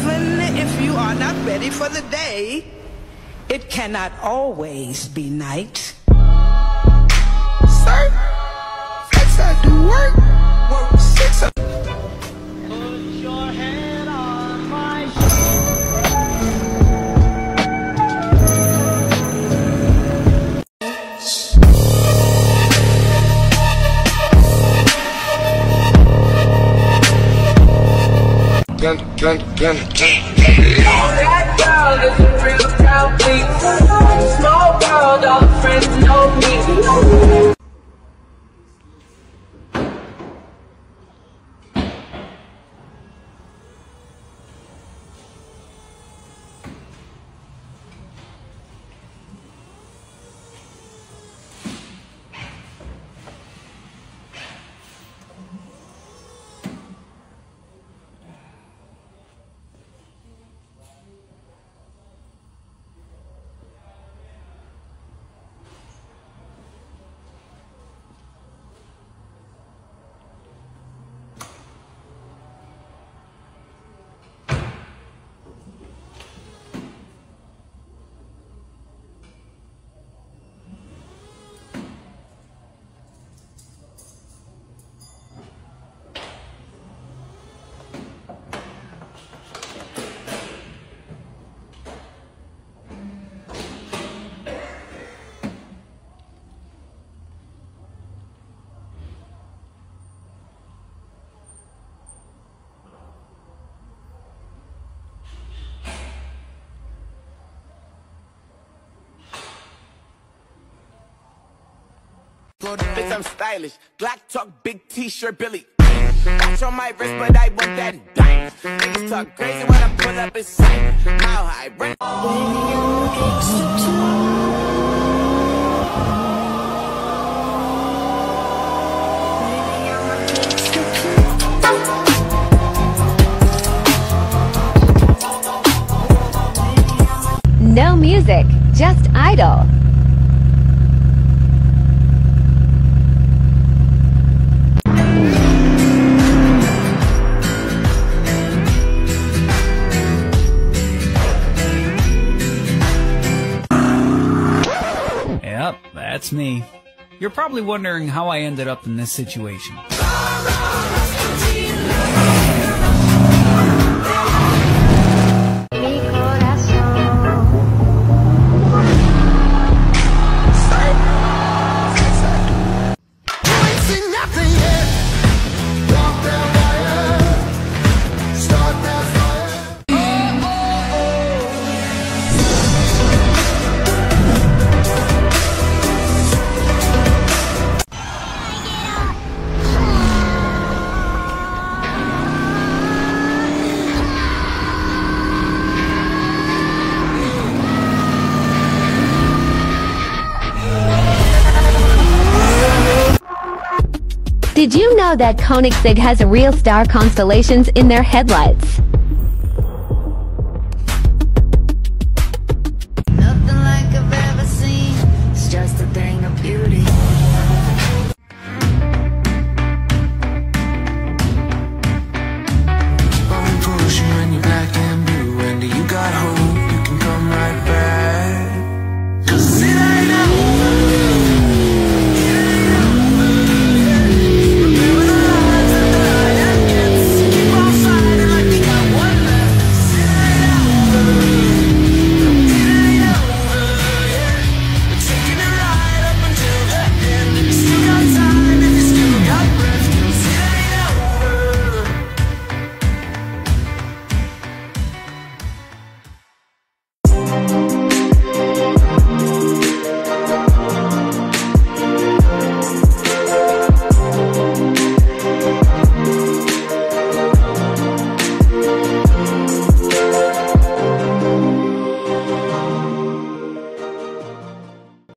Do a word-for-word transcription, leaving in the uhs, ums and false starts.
even if you are not ready for the day, it cannot always be night. Sir, flex I do work, work six up. Put your head on my shoulder. Gun, gun, gun, That girl is a real town freak. Small world, all the friends know me. Bitch, I'm stylish. Glock talk, big t-shirt, Billy. Watch on my wrist, but I want that dime. Niggas talk crazy when I pull up in sight. How high? Run. No music, just idle. Yep, that's me. You're probably wondering how I ended up in this situation. Did you know that Koenigsegg has real star constellations in their headlights?